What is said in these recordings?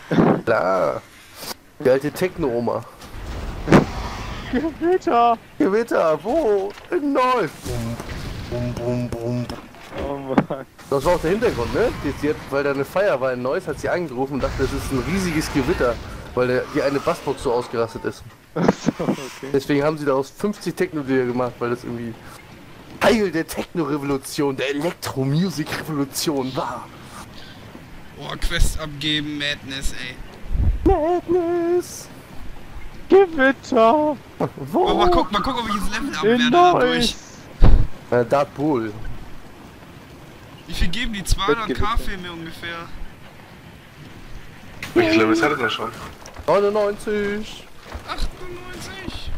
Klar. Die alte Techno-Oma. Gewitter! Gewitter, wo? In Neuss. Bum, bum, bum, bum. Oh Mann. Das war auch der Hintergrund, ne? Weil da eine Feier war in Neuss, hat sie angerufen und dachte, das ist ein riesiges Gewitter, weil die eine Bassbox so ausgerastet ist. Achso, okay. Deswegen haben sie daraus 50 Techno-Lieder gemacht, weil das irgendwie Teil der Techno-Revolution, der Elektro-Music-Revolution war. Oh, Quest abgeben, Madness, ey. Madness! Gewitter! Wo? Oh, mal gucken, ob ich jetzt Level In abwerde dadurch. Neuss! Dark Bull. Wie viel geben die? 200k Filme ungefähr. Welches Level ist er denn schon? 99. 98.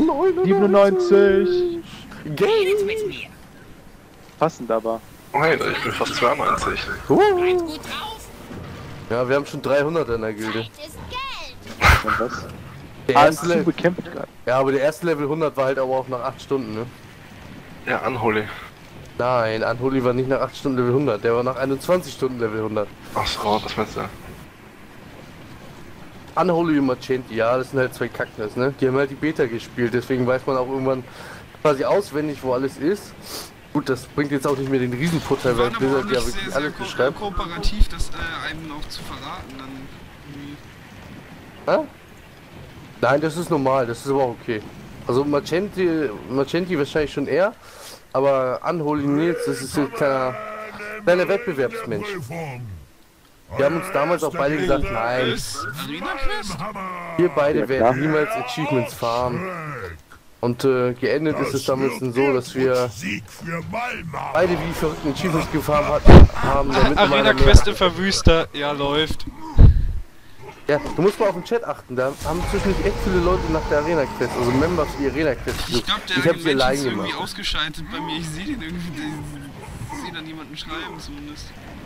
97! Redet mit mir. Passend aber. Oh hey, ich bin fast 92. Seid gut drauf. Ja, wir haben schon 300 in der Gilde. Zeit ist Geld. Und was? Der Ah, erste Level, bekämpft gerade. ja, aber der erste Level 100 war halt aber auch nach 8 Stunden, ne? Ja, Unholy. Nein, Unholy war nicht nach 8 Stunden Level 100, der war nach 21 Stunden Level 100. Achso, das meinst du? Unholy und Macenti, ja, das sind halt zwei Kackners, ne? Die haben halt die Beta gespielt, deswegen weiß man auch irgendwann quasi auswendig, wo alles ist. Gut, das bringt jetzt auch nicht mehr den Riesenvorteil, Die weil waren aber auch Blizzard ja nicht wirklich sehr alles beschreibt. kooperativ, das einem auch zu verraten dann irgendwie. Hä? Nein, das ist normal, das ist aber auch okay. Also Macenti wahrscheinlich schon eher, aber Unholy Nils, das ist ein kleiner Wettbewerbsmensch. Wir haben uns damals auch beide gesagt, nein, Arena Quest? wir beide Ja, klar. werden niemals Achievements farmen. Und geendet ist es damals dann so, dass wir beide wie verrückten Achievements gefarmt haben, damit Arena meiner Quest im Verwüster, ja läuft. Ja, du musst mal auf den Chat achten, da haben zwischendurch echt viele Leute nach der Arena Quest, also Members für die Arena Quest Ich glaube, der Ich hab sie Mensch allein ist irgendwie gemacht. ausgeschaltet bei mir. Ich sehe den irgendwie. Ich sehe da niemanden schreiben zumindest.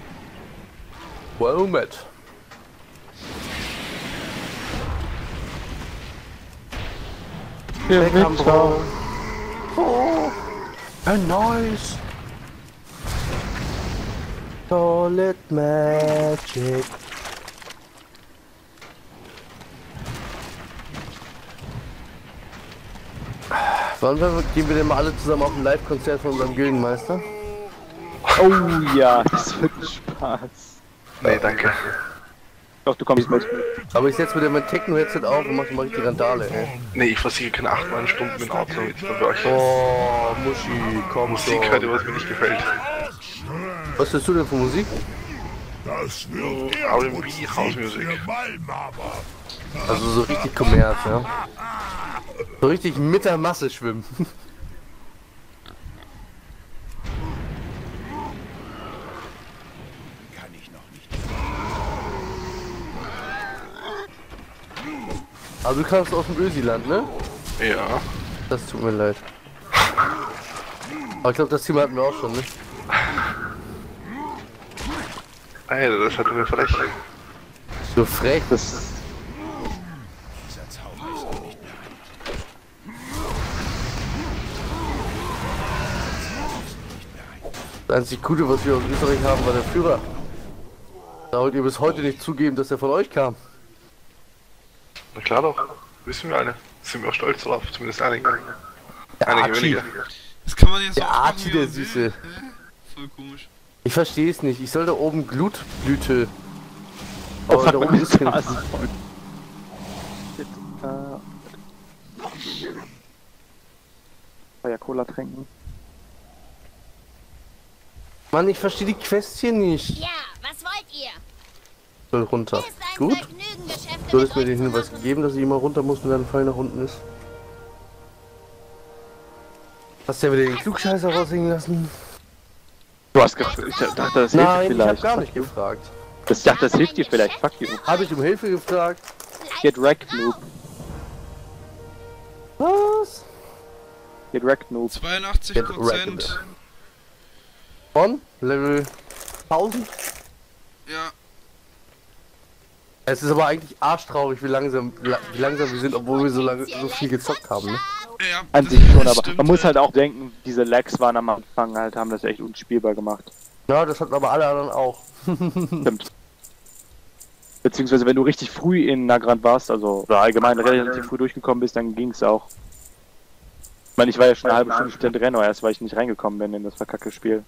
Well met. Gewitter! Oh, ein neues Toilet Magic. Gehen wir denn mal alle zusammen auf ein Live-Konzert von unserem Gildenmeister? Oh ja, das wird ein Spaß. Nee, danke. Doch, du kommst mit. Aber ich setze mir dann mein Techno-Headset auf und mache die Randale, ey. Nee, ich versiege keine 8 9 Stunden mit dem Auto mit bei euch. Oh, Muschi, komm Musik schon. hört ihr, was mir nicht gefällt. Was hörst du denn für Musik? R&B, House Music. Also so richtig Kommerz, ja. So richtig mit der Masse schwimmen. Also du kamst aus dem Ösiland, ne? Ja. Das tut mir leid. Aber ich glaube, das Thema hatten wir auch schon, ne? Alter, das hat mir frech. So frech. Das. Das einzig Gute, was wir aus Österreich haben, war der Führer. Da wollt ihr bis heute nicht zugeben, dass er von euch kam. Na klar doch. Wissen wir alle. Sind wir auch stolz drauf, zumindest einige. Der Einige Archie. wenige. Das kann man jetzt Der auch machen, Archie, wie der man will. Süße. Voll komisch. Ich verstehe es nicht. Ich soll da oben Glutblüte. Oh, da oben ist kein... Feuer-Cola trinken. Mann, ich verstehe die Quest hier nicht. Ja, was wollt ihr? Soll runter. Ist ein Gut. Vergnügen, Geschäfte Du mit hast mir euch den zu Hinweis machen. gegeben, dass ich immer runter muss, wenn ein Pfeil nach unten ist. Hast du ja wieder den Klugscheißer raushängen lassen? Du hast gefragt. Ich dachte, das hilft dir Nein, ich vielleicht. hab gar nicht gefragt. Ich dachte, das hilft dir vielleicht. Fuck you. Habe ich um Hilfe gefragt? Get wrecked, Noob. Was? Get wrecked, Noob. 82%. Von? Level 1000? Ja. Es ist aber eigentlich arschtraurig, wie langsam wir sind, obwohl wir so viel gezockt haben, ne? Ja, An das- sich schon, das aber stimmt, man muss ja. halt auch denken, diese Lags waren am Anfang halt, haben das echt unspielbar gemacht. Ja, das hatten aber alle anderen auch. Stimmt. Beziehungsweise wenn du richtig früh in Nagrand warst, also oder allgemein relativ früh durchgekommen bist, dann ging's auch. Ich meine, ich war ja schon eine halbe Stunde später drin, aber erst weil ich nicht reingekommen bin in das verkackte Spiel.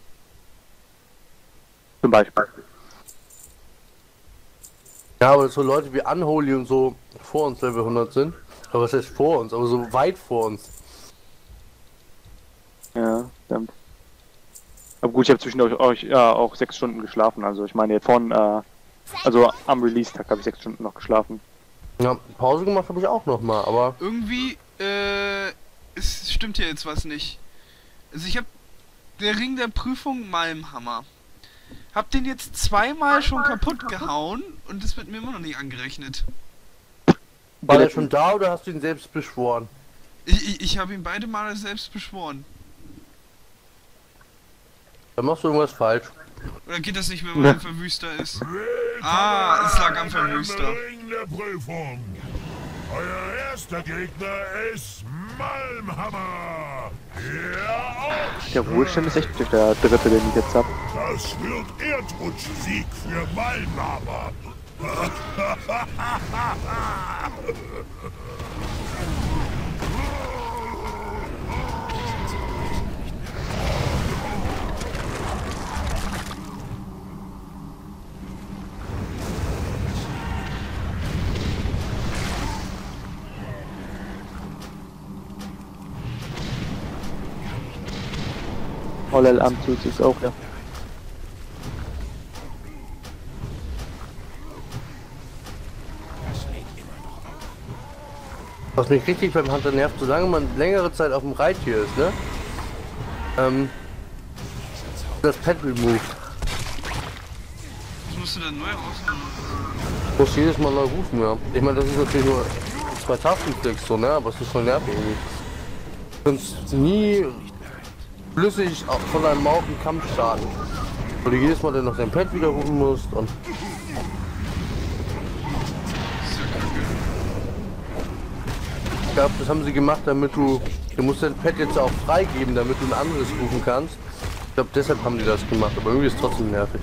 Zum Beispiel. Ja, aber so Leute wie Unholy und so vor uns Level 100 sind. Aber was heißt vor uns? Aber so weit vor uns. Ja, stimmt. Aber gut, ich habe zwischendurch ja auch 6 Stunden geschlafen, also ich meine jetzt von, also am Release-Tag habe ich 6 Stunden noch geschlafen. Ja, Pause gemacht habe ich auch noch mal, aber Irgendwie, es stimmt hier jetzt was nicht. Also ich hab der Ring der Prüfung Malmhammer. Hab den jetzt zweimal schon kaputt gehauen und das wird mir immer noch nicht angerechnet. war der schon da oder hast du ihn selbst beschworen? Ich habe ihn beide Male selbst beschworen. Dann machst du irgendwas falsch. Oder geht das nicht mehr, weil er ein Verwüster ist? Ah, es lag am Verwüster. Ring der Prüfung. Euer erster Gegner ist Malmhammer. Der Ruhestand ist echt durch der dritte, den ich jetzt hab. Das wird Erdrutschsieg für Malmhammer. Hollel Amtus ist auch, ja. Was mich richtig beim Hunter nervt, solange man längere Zeit auf dem Reittier ist, ne? Das Pet Remove. Was musst du denn neu rausholen? Muss jedes Mal neu rufen, ja. Ich meine, das ist natürlich nur 2 Tastenklicks so, ne? Aber es ist schon nervig irgendwie. Du kannst nie flüssig von deinem Maus einen Kampf starten. Weil du jedes Mal dann noch dein Pet widerrufen musst und... Ich glaube, das haben sie gemacht, damit du musst dein Pet jetzt auch freigeben, damit du ein anderes rufen kannst. Ich glaube, deshalb haben die das gemacht, aber irgendwie ist es trotzdem nervig.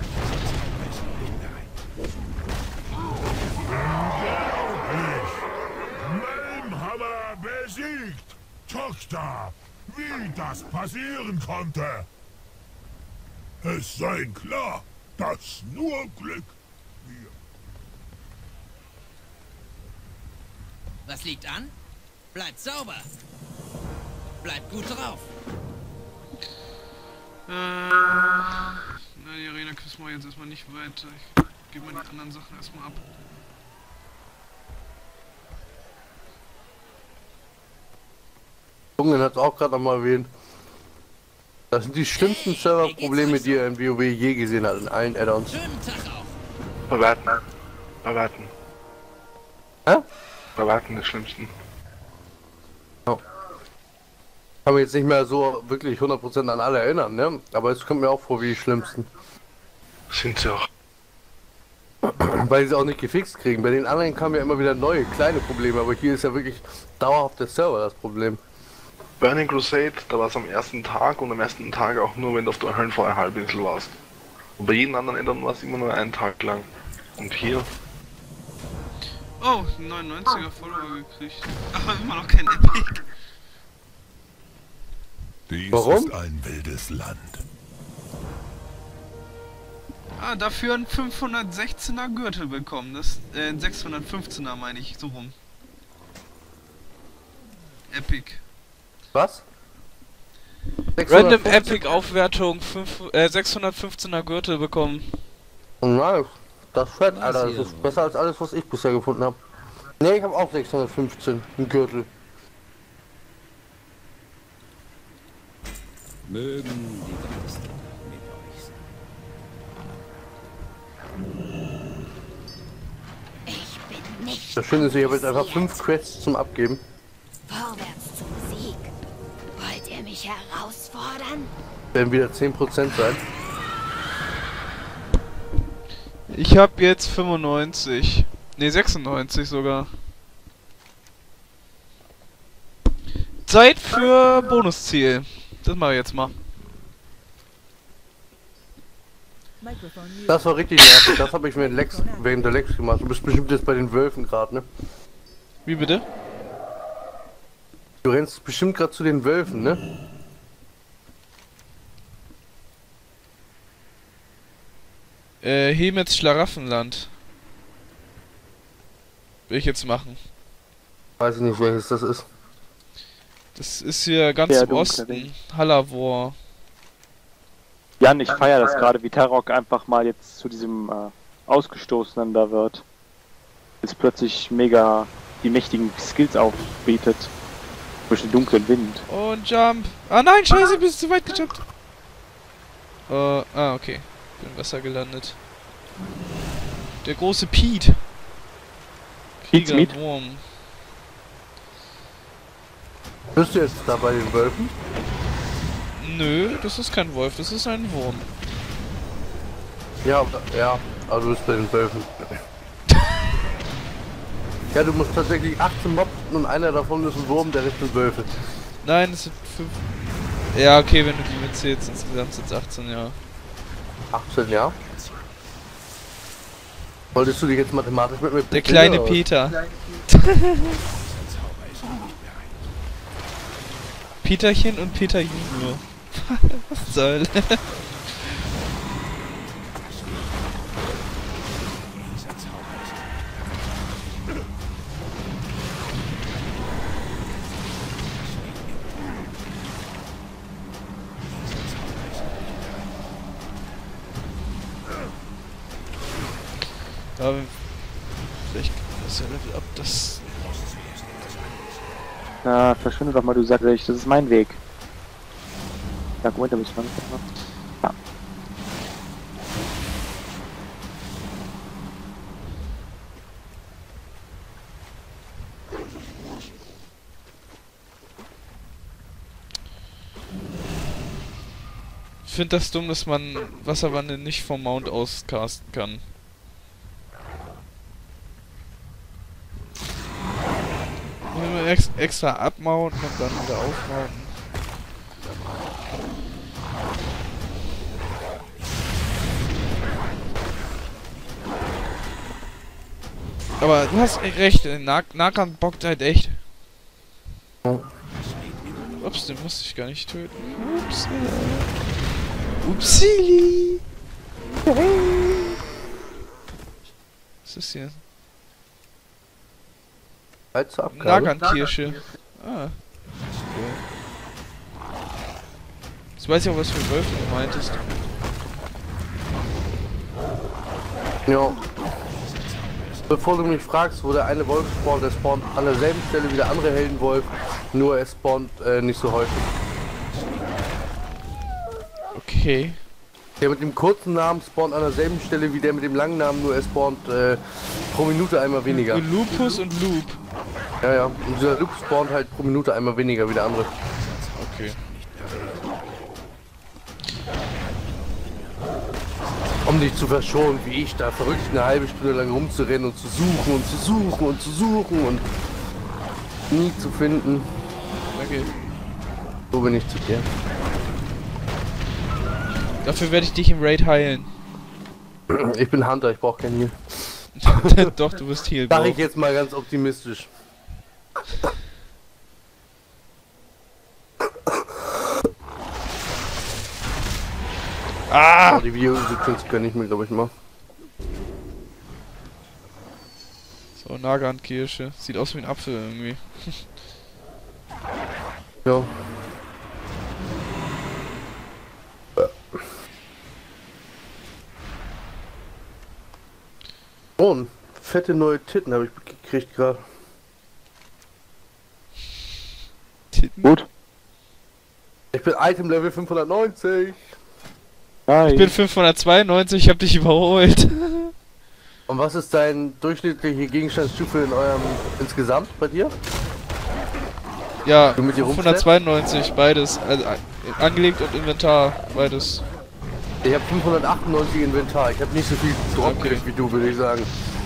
Malmhammer besiegt. Tochter, wie das passieren konnte. Es sei klar, dass nur Glück. Was liegt an? Bleibt sauber. Bleibt gut drauf. Na, die Arena küssen wir jetzt erstmal nicht weiter. Ich gebe mal die anderen Sachen erstmal ab. Jungen hat es auch gerade nochmal erwähnt. Das sind die schlimmsten Serverprobleme, die er in WoW je gesehen hat, in allen Add-ons. Schönen Tag auch. Bewerten. Bewerten. Hä? Bewerten des Schlimmsten. Ja. Kann mich jetzt nicht mehr so wirklich 100% an alle erinnern, ne? Aber es kommt mir auch vor wie die schlimmsten. Sind sie auch. Weil sie es auch nicht gefixt kriegen. Bei den anderen kamen ja immer wieder neue, kleine Probleme, aber hier ist ja wirklich dauerhaft der Server das Problem. Burning Crusade, da war es am ersten Tag und am ersten Tag auch nur, wenn du auf der Höllenfeuer Halbinsel warst. Und bei jedem anderen Ändern war es immer nur einen Tag lang. Und hier? Oh, 99er Follower gekriegt. Aber immer noch kein Epic. Dies Warum? ist ein wildes Land. Ah, dafür ein 516er Gürtel bekommen. Das, ein 615er meine ich, so rum. Epic. Was? Random 650? Epic Aufwertung 615er Gürtel bekommen. Nice. Das ist fett, Alter. Das ist besser als alles, was ich bisher gefunden habe. Ne, ich habe auch 615. Einen Gürtel. Mögen die Geister mit euch sein. Ich bin nicht Das Schöne ist, ich habe jetzt einfach interessiert. 5 Quests zum Abgeben. Vorwärts zum Sieg. Wollt ihr mich herausfordern? Werden wieder 10% sein. Ich hab jetzt 95. Ne, 96 sogar. Zeit für Bonusziel. Das mache ich jetzt mal. Das war richtig nervig. Das habe ich während der Lex gemacht. Du bist bestimmt jetzt bei den Wölfen gerade, ne? Wie bitte? Du rennst bestimmt gerade zu den Wölfen, ne? Hemets Schlaraffenland. Will ich jetzt machen. Weiß ich nicht, welches das ist. Das ist hier ganz Ja, im dunkle Osten. Ding. Hallavor. Jan, ich feiere das gerade, wie Tarok einfach mal jetzt zu diesem Ausgestoßenen da wird. Jetzt plötzlich mega die mächtigen Skills aufbietet. Durch den dunklen Wind. Und Jump. Ah nein, scheiße, bist du zu weit gejumpt. Okay. Bin im Wasser gelandet. Der große Pete. Pete's Meat? Wurm. Bist du jetzt da bei den Wölfen? Nö, das ist kein Wolf, das ist ein Wurm. Ja, also du bist bei den Wölfen. Ja, du musst tatsächlich 18 Mobs und einer davon ist ein Wurm, der Rest sind Wölfe. Nein, es sind 5. Ja, okay, wenn du die mitzählst, insgesamt sind es 18, ja. 18, ja. Wolltest du dich jetzt mathematisch mit mir Der kleine Peter. Peterchen und Peter Junior. Was soll? Aber vielleicht kann das ja Level up, das... Na, verschwinde doch mal, du Sackrecht, das ist mein Weg. Ja, Moment, da muss ich mal. Ja. Ich finde das dumm, dass man Wasserwandel nicht vom Mount aus casten kann. Extra abmounten und dann wieder aufmounten. Aber du hast recht, Nahkampf bockt halt echt. Ups, den musste ich gar nicht töten. Ups. Upsili. Was ist das hier? Halt zur Abgabe. Nagan-Kirsche. Ah. Okay. Jetzt weiß ich auch, was für Wölfe du meintest. Ja. Bevor du mich fragst, wo der eine Wolf spawnt, der spawnt an derselben Stelle wie der andere Heldenwolf, nur er spawnt nicht so häufig. Okay. Der mit dem kurzen Namen spawnt an derselben Stelle wie der mit dem langen Namen, nur er spawnt pro Minute einmal weniger. Lupus und Loop. Ja. Und dieser Loop spawnt halt pro Minute einmal weniger wie der andere. Okay. Um dich zu verschonen, wie ich da verrückt eine halbe Stunde lang rumzurennen und zu suchen und zu suchen und zu suchen und nie zu finden. Okay. So bin ich zu dir. Dafür werde ich dich im Raid heilen. Ich bin Hunter, ich brauche keinen Heal. Doch, du bist Heal. Sag ich jetzt mal ganz optimistisch. Ah! Oh, die Videosequenz kann ich mir, glaube ich, mal. So, Nagan-Kirsche. Sieht aus wie ein Apfel irgendwie. Ja. Oh, fette neue Titten habe ich gekriegt gerade. Gut. Ich bin Item Level 590. Nein. Ich bin 592, ich hab dich überholt. Und was ist dein durchschnittliche Gegenstandsstufe in eurem insgesamt bei dir? Ja, Du mit dir 592, beides. Also angelegt und Inventar, beides. Ich habe 598 Inventar. Ich habe nicht so viel Dropgriff wie du, würde ich sagen.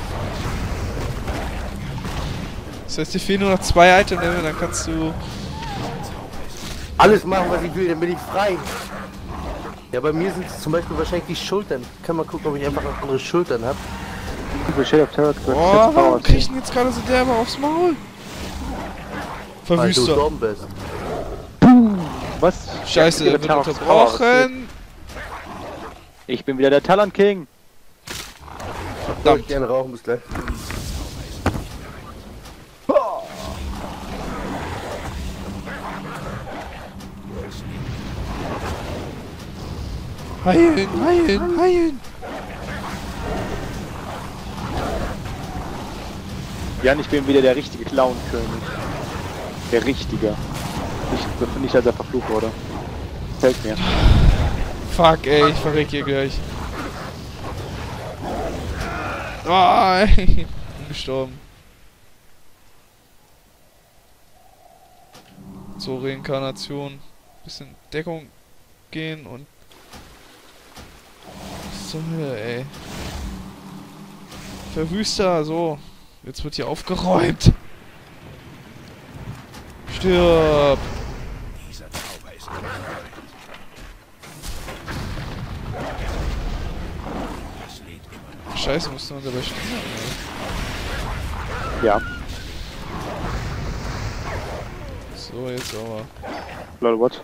Das heißt, dir fehlen nur noch 2 Item-Level, dann kannst du... Alles machen, was ich will, dann bin ich frei. Ja, bei mir sind es zum Beispiel wahrscheinlich die Schultern. Ich kann mal gucken, ob ich einfach noch andere Schultern habe. Shade of Terror Oh, warum krieg ich denn jetzt gerade so derbe aufs Maul? Weil du Verwüster. dumm bist. Was? Scheiße, Ja, er wird Terror of Terror. unterbrochen. Ich bin wieder der Talon King. Darf ich gerne rauchen, bis gleich. Heilen, heilen, heilen. Jan, ich bin wieder der richtige Clown-König. Der richtige. Nicht als er verflucht wurde. Fällt mir. Fuck, ey, ich verreck hier gleich. Oh, ey. Bin gestorben. So, Reinkarnation. Bisschen Deckung gehen und... Was zur Hölle, ey. Verwüster, so. Jetzt wird hier aufgeräumt. Stirb. Dieser Zauber ist gefährdet. Das lädt immer noch. Scheiße, musst du uns dabei stehen. Ja. So, jetzt aber. Lol, what?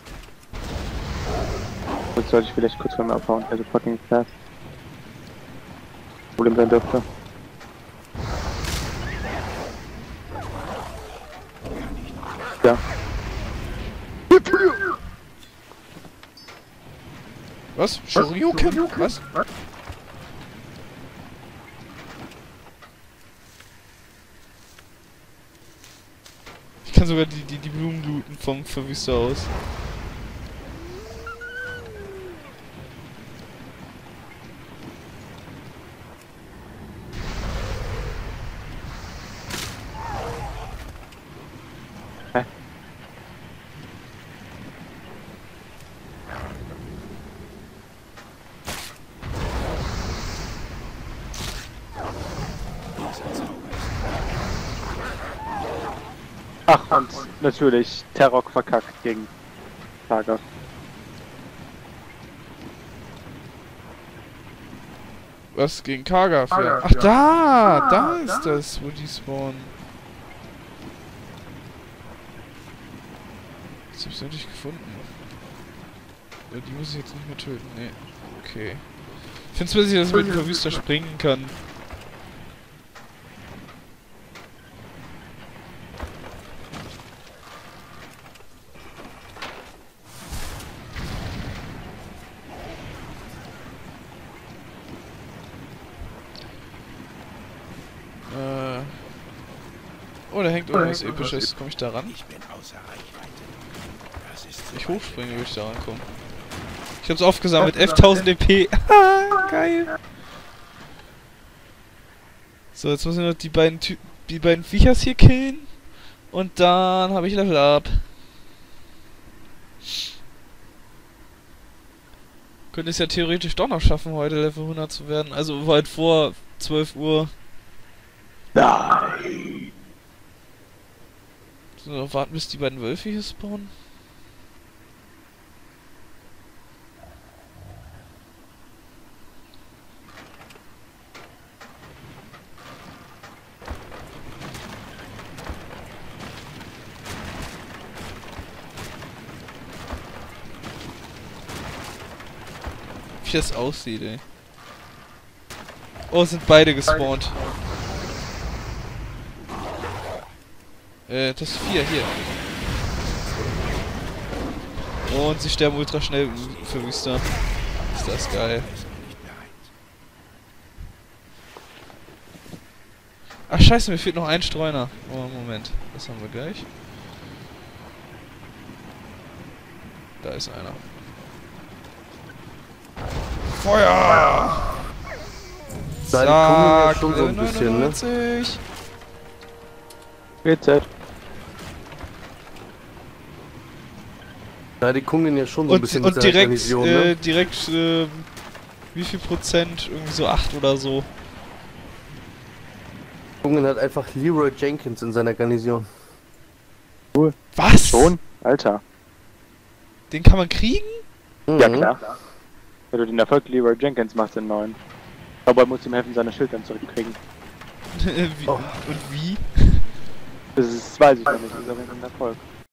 Jetzt sollte ich vielleicht kurz von mir abhauen, also fucking fast. Problem sein dürfte. Ja. Was? Shoryuken? Was? Ich kann sogar die Blumen looten vom Verwüster aus. Hä? Ach, und natürlich Terrok verkackt gegen Saga. Was gegen Karga für? Ach, da ist das, wo die spawnen. Jetzt hab ich's endlich gefunden. Aber die muss ich jetzt nicht mehr töten, nee. Okay. Ich find's witzig, dass ich mit dem Verwüster springen kann. Oh, da hängt irgendwas Episches. Komm ich da ran? Ich bin außer Reichweite. Das ist Wenn ich hochspringe, würde ich da rankommen. Ich hab's aufgesammelt. 11.000 DP. Geil. So, jetzt müssen wir noch die beiden Viechers hier killen. Und dann habe ich Level Up. Könnte es ja theoretisch doch noch schaffen, heute Level 100 zu werden. Also weit vor 12 Uhr. Nein! So, warten bis die beiden Wölfe hier spawnen. Wie das aussieht, ey. Oh, es sind beide gespawnt. Das ist 4, hier. Und sie sterben ultra schnell für Wüster. Ist das geil. Ach scheiße, mir fehlt noch ein Streuner. Oh, Moment. Das haben wir gleich. Da ist einer. Feuer! Da die kommen ja schon so ein Level bisschen, ne? 99. Jetzt. Ja, die kommen ja schon so ein bisschen mit Und seiner direkt, Garnison, ne? wie viel Prozent? Irgendwie so 8 oder so. Jungen hat einfach Leroy Jenkins in seiner Garnison. Was? Schon? Alter. Den kann man kriegen? Ja, Mhm. klar. Wenn du den Erfolg Leroy Jenkins machst in 9. Aber er muss ihm helfen, seine Schildern zurückkriegen. wie, Und wie? Das weiß ich noch nicht, das ist aber ein Erfolg.